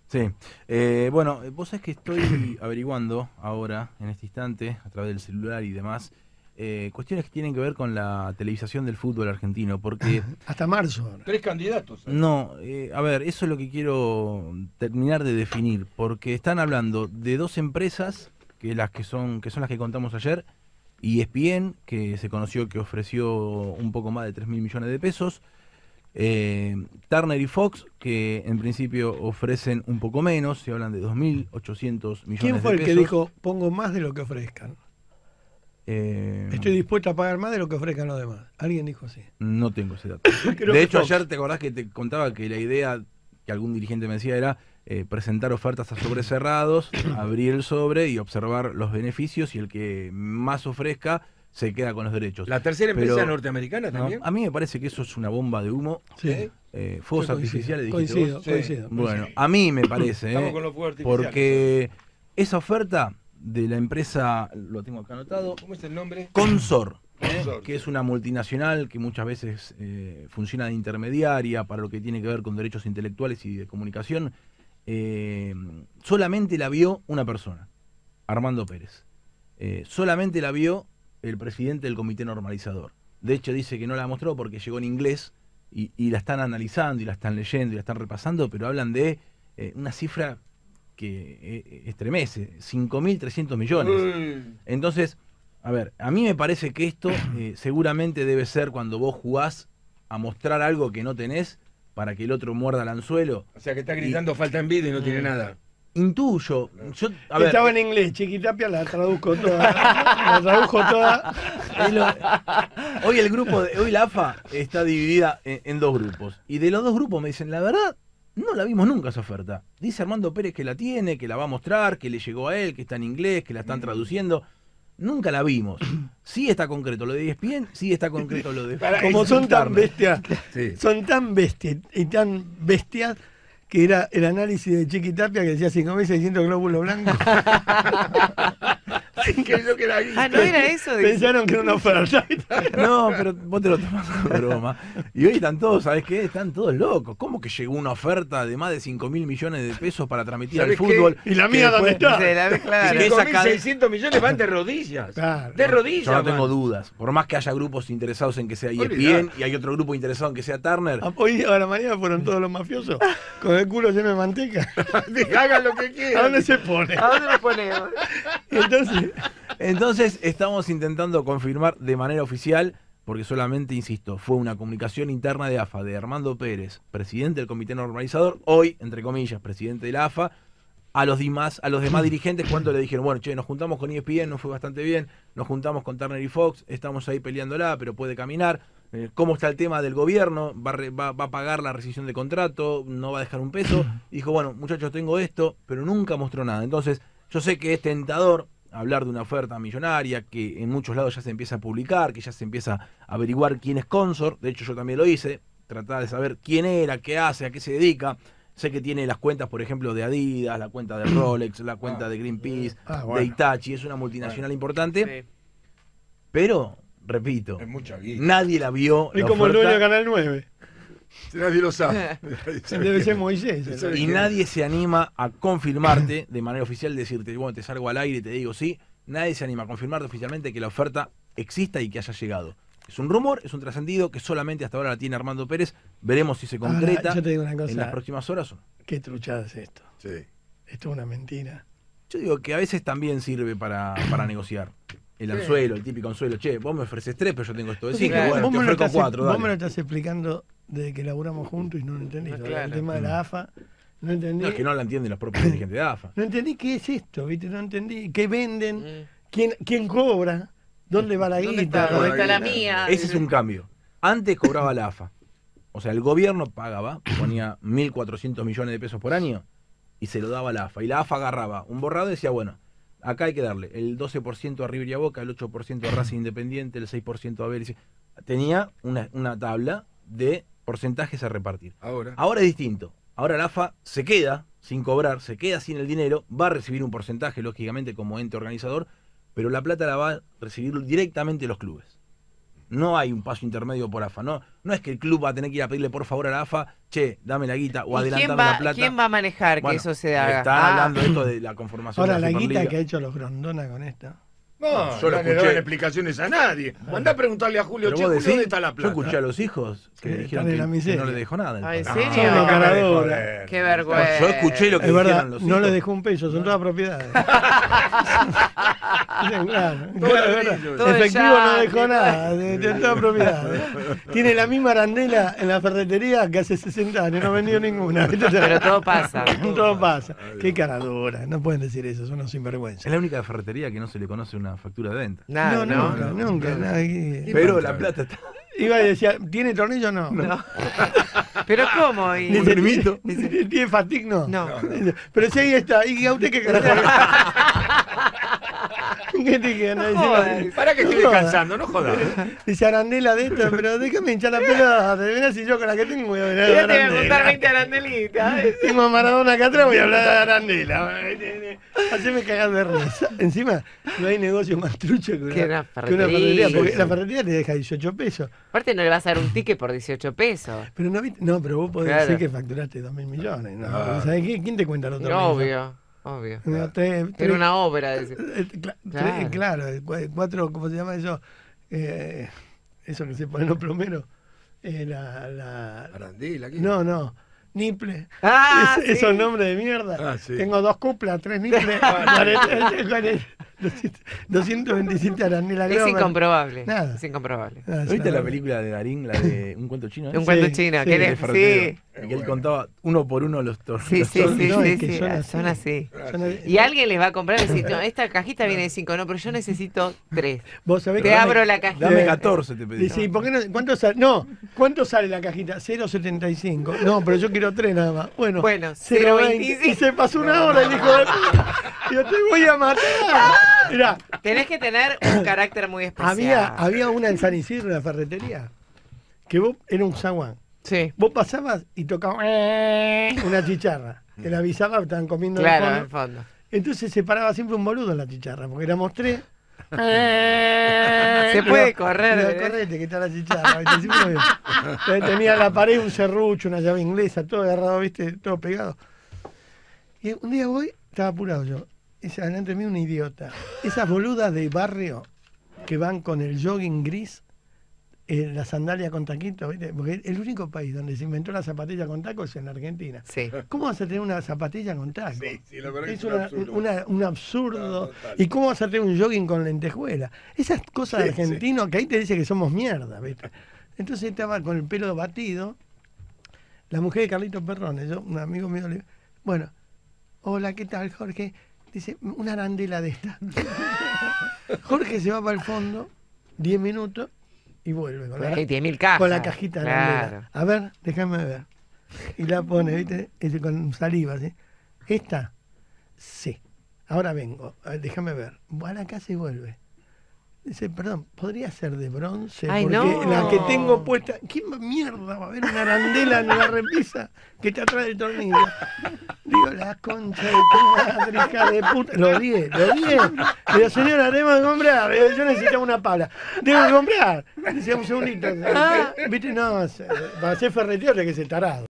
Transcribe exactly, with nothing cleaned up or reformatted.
Sí. Eh, bueno, vos sabés que estoy averiguando ahora, en este instante, a través del celular y demás, eh, cuestiones que tienen que ver con la televisación del fútbol argentino, porque Hasta marzo ahora. Tres candidatos hay. no, eh, a ver, eso es lo que quiero terminar de definir, porque están hablando de dos empresas, que las que son, que son las que contamos ayer, E S P N, que se conoció que ofreció un poco más de tres mil millones de pesos, eh, Turner y Fox, que en principio ofrecen un poco menos, se hablan de dos mil ochocientos millones de ¿Quién pesos. fue el que dijo, pongo más de lo que ofrezcan? Eh, Estoy dispuesto a pagar más de lo que ofrezcan los demás. Alguien dijo así. No tengo ese dato. Creo De que hecho, Fox. ayer te acordás que te contaba que la idea que algún dirigente me decía era eh, presentar ofertas a sobres cerrados, abrir el sobre y observar los beneficios, y el que más ofrezca se queda con los derechos. ¿La tercera empresa Pero, norteamericana no, también? a mí me parece que eso es una bomba de humo. Sí. Eh, fuegos Yo coincido, artificiales, dijiste coincido, vos. Sí. coincido, Bueno, coincido. a mí me parece, Estamos eh, con los fuegos artificiales. porque esa oferta de la empresa, lo tengo acá anotado, ¿Cómo es el nombre? Consor, ¿eh? Consor, que sí. es una multinacional que muchas veces eh, funciona de intermediaria para lo que tiene que ver con derechos intelectuales y de comunicación, eh, solamente la vio una persona, Armando Pérez. Eh, solamente la vio el presidente del comité normalizador. De hecho dice que no la mostró porque llegó en inglés y, y la están analizando y la están leyendo y la están repasando, pero hablan de eh, una cifra que eh, estremece, cinco mil trescientos millones. Uy. Entonces, a ver, a mí me parece que esto eh, seguramente debe ser cuando vos jugás a mostrar algo que no tenés para que el otro muerda el anzuelo. O sea que está gritando falta en vida y no Mm. tiene nada. Intuyo, yo, a ver, Estaba en inglés, Chiquitapia la traduzco toda. La tradujo toda. es lo- hoy el grupo, de, hoy la A F A está dividida en, en dos grupos. Y de los dos grupos me dicen, la verdad, no la vimos nunca esa oferta. Dice Armando Pérez que la tiene, que la va a mostrar, que le llegó a él, que está en inglés, que la están traduciendo. Nunca la vimos. Sí está concreto lo de E S P N, sí está concreto lo de... Para- Como son tan Turner. bestias, Sí. son tan bestias y tan bestias que era el análisis de Chiquitapia que decía cinco mil seiscientos glóbulos blancos. Creyó que era guita. Ah, no era eso. dice. Pensaron que era una oferta. No, pero vos te lo tomás como broma. Y hoy están todos, ¿sabés qué? Están todos locos. ¿Cómo que llegó una oferta de más de cinco mil millones de pesos para transmitir al ¿Sabés qué? fútbol? ¿Y la Que mía dónde después- está? Se la ve clara. Sí, esa cinco mil cadena- seiscientos millones van de rodillas. Claro. De rodillas. Yo no tengo van. dudas. Por más que haya grupos interesados en que sea E S P N Olvidate. y hay otro grupo interesado en que sea Turner. Hoy a la mañana fueron todos los mafiosos con el culo lleno de manteca. Hagan lo que ¿A quieran. dónde se pone? ¿A dónde lo ponemos? Y entonces, Entonces estamos intentando confirmar de manera oficial, porque solamente, insisto, fue una comunicación interna de A F A de Armando Pérez, presidente del comité normalizador, hoy, entre comillas, presidente de la A F A, a los demás, a los demás dirigentes cuando le dijeron, bueno, che, nos juntamos con E S P N, nos fue bastante bien, nos juntamos con Turner y Fox, estamos ahí peleándola, pero puede caminar. Eh, ¿Cómo está el tema del gobierno? ¿Va a, re- va, va a pagar la rescisión de contrato? ¿No va a dejar un peso? Y dijo, bueno, muchachos, tengo esto, pero nunca mostró nada. Entonces, yo sé que es tentador hablar de una oferta millonaria, que en muchos lados ya se empieza a publicar, que ya se empieza a averiguar quién es Consor. De hecho, yo también lo hice, tratar de saber quién era, qué hace, a qué se dedica. Sé que tiene las cuentas, por ejemplo, de Adidas, la cuenta de Rolex, la cuenta de Greenpeace, Ah, bueno. de Hitachi, es una multinacional importante, Sí. pero, repito, Es mucha guita. nadie la vio. es la como el dueño de oferta, Canal nueve. Nadie lo sabe. Debe ser Moisés. ese. y nadie se anima a confirmarte de manera oficial, decirte, bueno, te salgo al aire y te digo sí. Nadie se anima a confirmarte oficialmente que la oferta exista y que haya llegado. Es un rumor, es un trascendido que solamente hasta ahora la tiene Armando Pérez. Veremos si se Ahora, concreta yo te digo una en las cosa. próximas horas o no. Qué truchada es esto. Sí. Esto es una mentira. Yo digo que a veces también sirve para, para negociar. El Sí. anzuelo, el típico anzuelo. Che, vos me ofreces tres, pero yo tengo esto de cinco. Claro. Bueno, vos, te me lo ofrezco estás, cuatro, vos dale. me lo estás explicando desde que laburamos juntos y no lo entendí. No, Lo- claro. El tema de la A F A, no entendí. No, es que no la entienden los propios dirigentes de A F A. No entendí qué es esto, ¿viste? No entendí. ¿Qué venden? Mm. ¿Quién, quién cobra? ¿Dónde va la ¿Dónde guita? está? ¿Dónde la está la guita? mía? Ese es un cambio. Antes cobraba la A F A. O sea, el gobierno pagaba, ponía mil cuatrocientos millones de pesos por año y se lo daba a la A F A. Y la A F A agarraba un borrado y decía, bueno, acá hay que darle el doce por ciento a River y a Boca, el ocho por ciento a Racing Independiente, el seis por ciento a Vélez. Tenía una, una tabla de porcentajes a repartir. Ahora. Ahora es distinto. Ahora la A F A se queda sin cobrar, se queda sin el dinero, va a recibir un porcentaje, lógicamente, como ente organizador, pero la plata la va a recibir directamente los clubes. No hay un paso intermedio por A F A. No, no es que el club va a tener que ir a pedirle por favor a la A F A, che, dame la guita o ¿Y quién adelantame va, la plata. quién va a manejar Bueno, que eso se haga? Están Ah. hablando de esto de la conformación Ahora, de la la guita Superliga. que ha hecho los Grondona con esto. No, Yo lo no le escuché. dan explicaciones a nadie. Mandá a preguntarle a Julio, Pero che, vos Julio, decís, ¿dónde está la yo plata? escuché a los hijos que Sí, dijeron están en que, la que miseria. no le dejó nada. el Ah, ¿en padre. serio? Son una déjame de caradura. joder. Qué vergüenza. Yo escuché lo que Es verdad, dijeron los no hijos. le dejó un peso, son todas propiedades. Claro, claro, Todo es verdad. ladrillo. Todo Efectivo ya, no dejó claro. nada, de, de todas propiedades. Tiene la misma arandela en la ferretería que hace sesenta años, no vendió ninguna. Pero todo pasa. Todo pasa. Qué caradura, no pueden decir eso, son unos sinvergüenzas. Es la única ferretería que no se le conoce una factura de venta. Nada, No, ¿no? nunca, nunca. nada, y- Pero la plata está. Iba y decía, ¿tiene tornillo? No. No. ¿Pero cómo? Y- Dice, primito. dice, ¿tiene fatig? No. No. Dice, pero si ahí está, ¿y a usted qué carajo? ¿Qué te queda? No Dice, jodas. Para que estoy no jodas. descansando, no jodas. Dice arandela de esta, pero déjame hinchar la pelota. Verás si yo con la que tengo voy a ver Ya te voy a arandela. contar veinte arandelitas. Tengo a Maradona acá atrás, voy a hablar de arandela. Haceme cagar de risa. Encima, no hay negocio más trucho que una, Que una que una ferretería. porque la ferretería te deja dieciocho pesos. Aparte no le vas a dar un ticket por dieciocho pesos. Pero no, viste- no, pero vos podés Claro. decir que facturaste dos mil millones. ¿No? Ah. ¿Sabés qué? ¿Quién te cuenta los dos mil? Obvio, obvio. No, tres- Era tres- una obra. dice. Eh, cla- Claro. tres- Claro, eh, cua- cuatro, ¿cómo se llama eso? Eh, eso que se ponen los plomeros. Eh, la, la... Arandela, ¿qué? No, no. Niple. Ah, Es- sí. Esos nombres de mierda. Ah, sí. Tengo dos cuplas, tres niples, cuarenta, cuarenta, doscientos veintisiete arandelas. Es incomprobable. Nada. Es incomprobable. Ah, es ¿Viste una- la película de Darín, la de Un cuento chino? eh? Un cuento Sí, chino. sí, que el le- El ferretero. sí. Y que él contaba uno por uno los torneos. Sí, sí, sí, No, sí, es que sí, son ah, así. son así. Son- Y alguien les va a comprar y decir, no, esta cajita viene de cinco, no, pero yo necesito tres. Vos sabés Te que- abro la cajita. Dame catorce, te pedí. Dice, ¿y por qué no? ¿Cuánto sale? No, ¿cuánto sale la cajita? cero setenta y cinco. No, pero yo quiero tres nada más. Bueno, Bueno, cero cero veinte. veinticinco. Y se pasó una hora y dijo, yo te voy a matar. Mirá, Tenés que tener un carácter muy especial. había, había una en San Isidro, en la ferretería, que vos, era un zaguán. Sí, Vos pasabas y tocaba una chicharra. Que la avisaba, estaban comiendo en el claro, en fondo. el fondo. Entonces se paraba siempre un boludo en la chicharra, porque éramos tres. Se puede correr, Digo, ¿eh? correte, que está la chicharra. ¿viste? Siempre lo mismo. Entonces tenía en la pared un serrucho, una llave inglesa, todo agarrado, ¿viste? Todo pegado. Y un día voy, estaba apurado yo. Esa, delante de mí un idiota. Esas boludas de barrio que van con el jogging gris, eh, la sandalia con taquito, ¿viste? Porque el único país donde se inventó la zapatilla con taco es en Argentina. Sí. ¿Cómo vas a tener una zapatilla con taco? Sí, sí, la verdad que es es un una- absurdo. una- un absurdo. No, total. ¿Y cómo vas a tener un jogging con lentejuela? Esas cosas Sí, argentinos que ahí te dice que somos mierda, ¿viste? Entonces estaba con el pelo batido, la mujer de Carlitos Perrones, yo, un amigo mío, le digo, bueno, hola, ¿qué tal, Jorge? Dice, una arandela de esta. Jorge se va para el fondo, diez minutos, y vuelve con la, Porque hay diez mil cajas. con la cajita de Claro. arandela. A ver, déjame ver. Y la pone, ¿viste? Ese con saliva, ¿sí? ¿Esta? Sí. Ahora vengo, a ver, déjame ver. Va a la casa y vuelve. Dice, perdón, podría ser de bronce, Ay, porque no. la que tengo puesta. ¿Qué mierda va a haber una arandela en la repisa que te atrae el tornillo? Digo, la concha de tu madre, hija de puta. Lo odié, lo odié. Digo, señora, tengo que comprar. Digo, yo necesito una pala. Tengo que comprar. Dice, un segundito. ¿Viste? No, para ser ferretero hay que ser tarado.